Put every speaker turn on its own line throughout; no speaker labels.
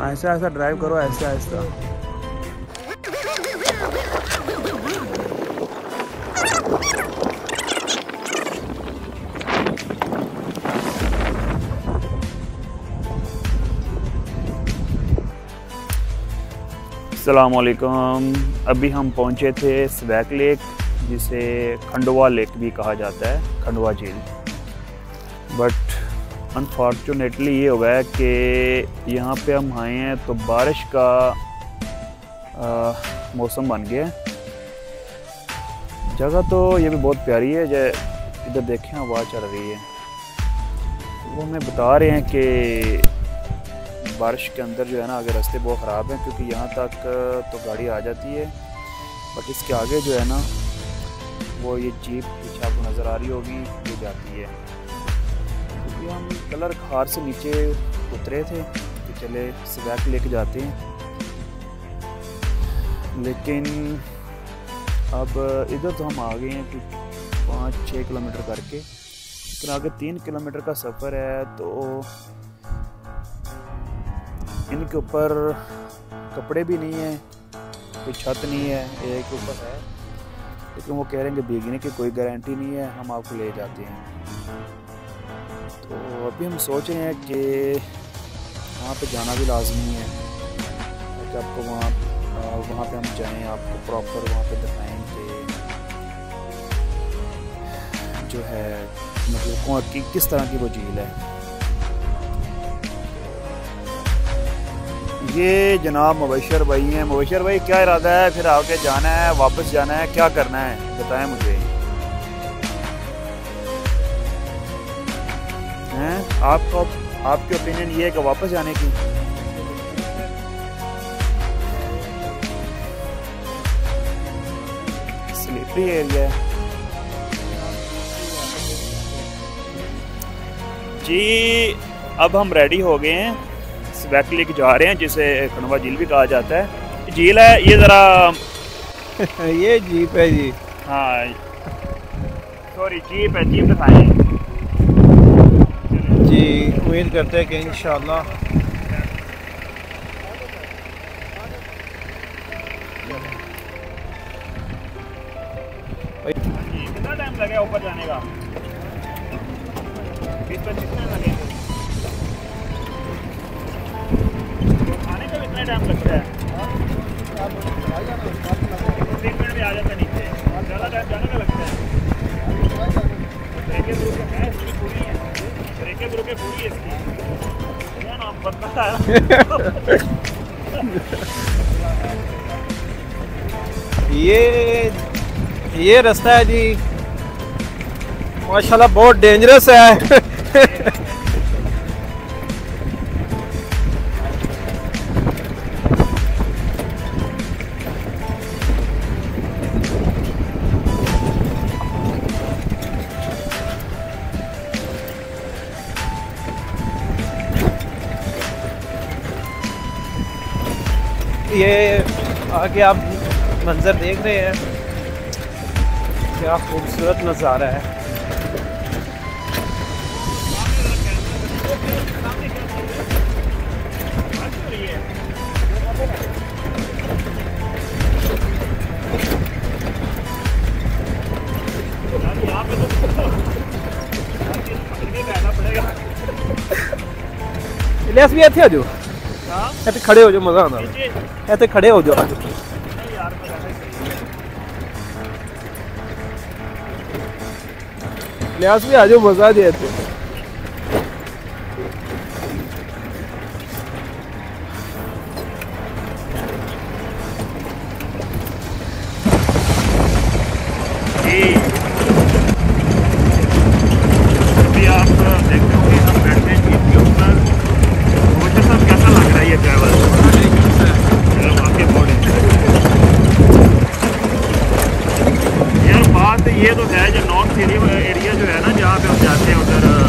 ऐसा ऐसा ड्राइव करो, ऐसा ऐसा। अस्सलामुअलैकुम। अभी हम पहुंचे थे स्वैक लेक, जिसे खंडवा लेक भी कहा जाता है, खंडवा झील। बट अनफॉर्चुनेटली ये हुआ है कि यहाँ पे हम आए हैं तो बारिश का मौसम बन गया। जगह तो ये भी बहुत प्यारी है, इधर देखें हवा चल रही है। वो हमें बता रहे हैं कि बारिश के अंदर जो है ना, आगे रास्ते बहुत ख़राब हैं, क्योंकि यहाँ तक तो गाड़ी आ जाती है, बट इसके आगे जो है ना, वो ये जीप पीछे आपको नज़र आ रही होगी, ये जाती है। क्योंकि हम कलर खार से नीचे उतरे थे कि चले स्वैक लेके जाते हैं, लेकिन अब इधर तो हम आ गए हैं कि 5-6 किलोमीटर करके, लेकिन आगे 3 किलोमीटर का सफ़र है। तो इनके ऊपर कपड़े भी नहीं है, कोई छत नहीं है, एक ऊपर है, लेकिन वो कह रहे हैं कि भीगने की कोई गारंटी नहीं है, हम आपको ले जाते हैं। तो अभी हम सोच रहे हैं कि वहाँ पे जाना भी लाजमी है, कि आपको वहाँ पे हम जाएं, आपको प्रॉपर वहाँ पे दिखाएं कि जो है मतलब किस तरह की वो झील है। ये जनाब मुबशर भाई हैं। मुबशर भाई, क्या इरादा है, फिर आगे जाना है, वापस जाना है, क्या करना है, बताएं मुझे। हैं आपकी ओपिनियन ये है कि वापस जाने की? स्लिपरी एरिया है जी। अब हम रेडी हो गए हैं, स्वैक लेक जा रहे हैं, जिसे खंडवा झील भी कहा जाता है। झील है ये, ज़रा
ये जीप है जी।
हाँ सॉरी, जीप है, जीप दिखाएं
जी। उम्मीद करते हैं कि इंशाल्लाह
कितना टाइम लगेगा ऊपर जाने का? 20-25 मिनट लगे। आने का कितना टाइम लगता है? 3 मिनट में आ जाता है नीचे। ज़्यादा टाइम जाने का लगता है। ब्रेकें ब्रुकें है इसकी पूरी है, ब्रेकें ब्रुकें पूरी है इसकी। क्या नाम पता है?
ये रास्ता है जी, माशाल्लाह बहुत डेंजरस है। ये आगे आप मंजर देख रहे हैं, क्या खूबसूरत नज़ारा है। इलियास भी इत्थे आ जाओ, इत्थे खड़े हो जाओ, मज़ा आना। इत्थे खड़े हो जाओ। इलियास भी आ जाओ, मज़ा आ जाए इत्थे।
ये तो है जो नॉर्थ एरिया जो है ना, जहाँ पे हम जाते हैं उधर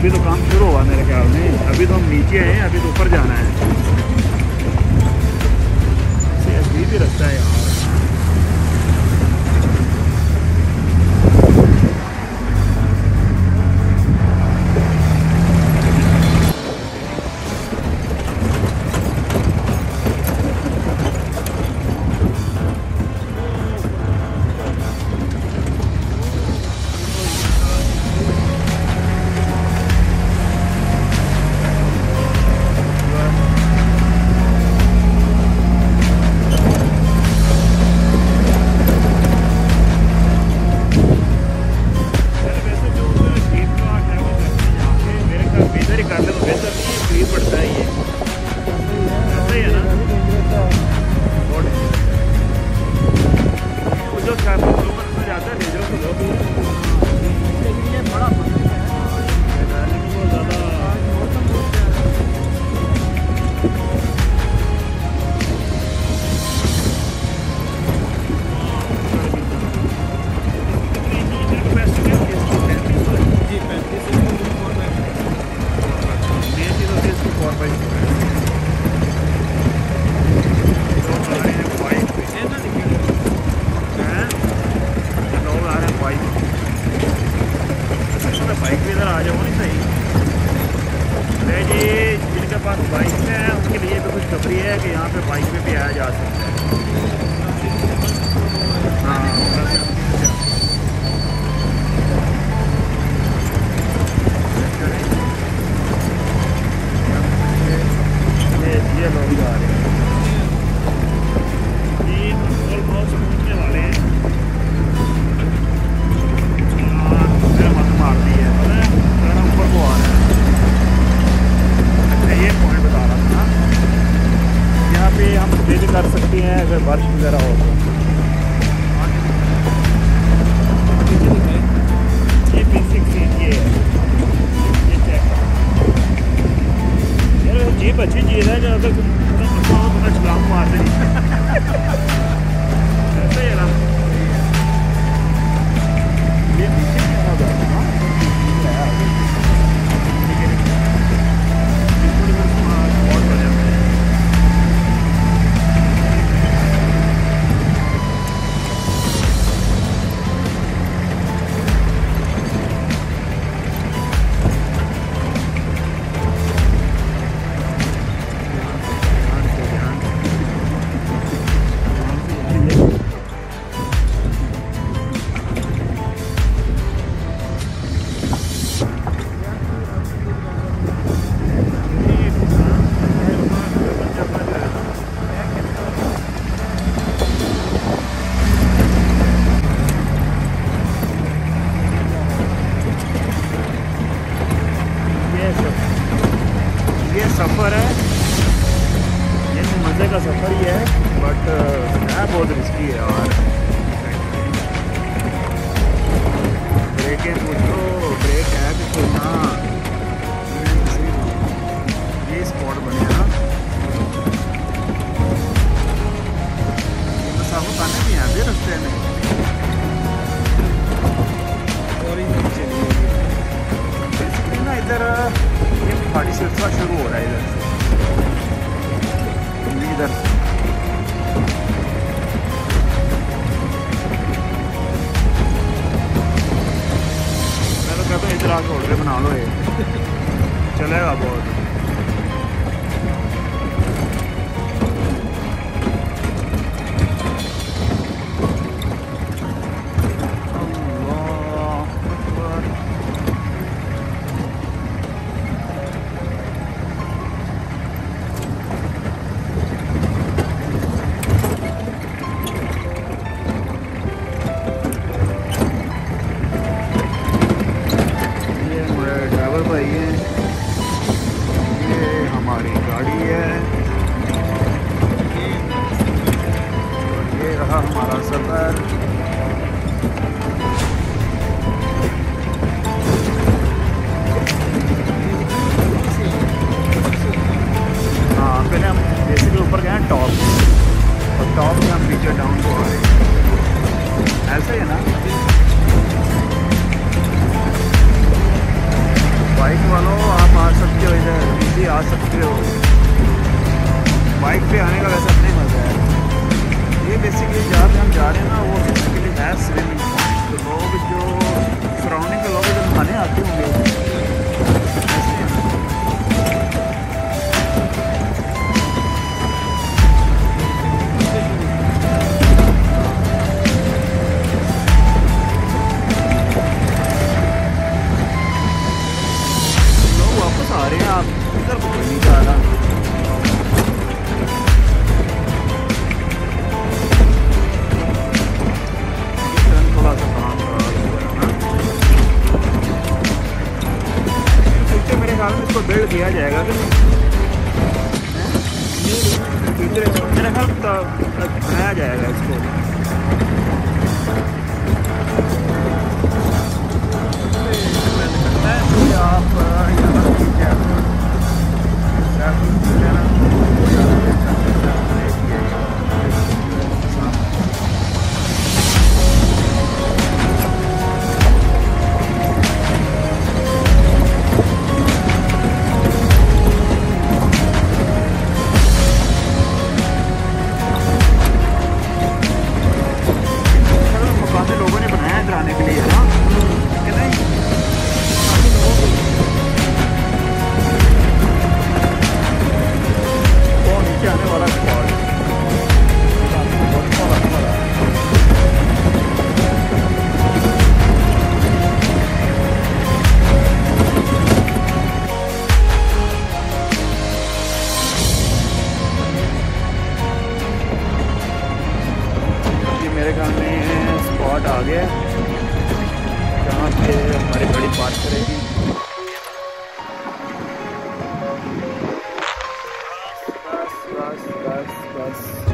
अभी तो काम शुरू हुआ मेरे ख्याल में, अभी तो हम नीचे हैं, अभी तो ऊपर जाना है। ऐसे अजीब ही लगता है यार। बाइक भी इधर आ जाओ नहीं सही। अरे जी जिनके पास बाइक है उनके लिए भी कुछ खबरी है कि यहाँ पे बाइक पे भी आया जा सकता है। हाँ ये लोग जा रहे हैं जी, ऑलमोस्ट पहुँचने वाले हैं। मार दी है ऊपर को आ रहा है। अच्छा ये पॉइंट बता रहा था, यहाँ पे हम स्टे कर सकते हैं अगर बारिश वगैरह हो तो। ये बेसिक चीज़ ये है, ये चेक यार जीप अच्छी चीज़ है जो अगर तुम तुम्हें छलांग मार दे ऐसा ही है ना। ये नीचे क्या होगा सफ़र है, ये मज़े का सफ़र ही है, बट है बहुत रिस्की है। और ब्रेकें पूछो, ब्रेक है कि कोई ना। ये स्पॉट बने ना, सब खाने भी आते रस्ते में। और चलिए ना इधर ये पहाड़ी सिलसिला शुरू हो रहा है इधर से। मैं तो कहता हूँ इधर आके होटल बना लो, ये चलेगा बहुत। हमारा सफ़र हाँ, पहले हम बेसिकली ऊपर गए हैं टॉप, और टॉप में हम पीछे डाउन को आ रहे हैं। ऐसा ही है ना, बाइक वाला सकते हो। बाइक पे आने का वैसे अपने मज़ा है। ये बेसिकली जहाँ पे हम जा रहे हैं ना वो बेसिकली है स्विमिंग पॉइंट। तो लोग जो सराउंडिंग के लोग जो नहाने आते होंगे आ रहे हैं। आप इधर को नहीं जा रहा। थोड़ा सा काम फ्यूचर मेरे ख्याल में इसको बिल्ड किया जाएगा कि फ्यूचर मेरे ख्याल बनाया जाएगा इसको। लोगों ने बनाया है डराने के लिए है ना कि नहीं। वो नीचे आने वाला स्पॉट मेरे ख्याल में स्पॉट आ गया जहाँ पे हमारी गाड़ी पार्क करेगी। बस बस बस बस।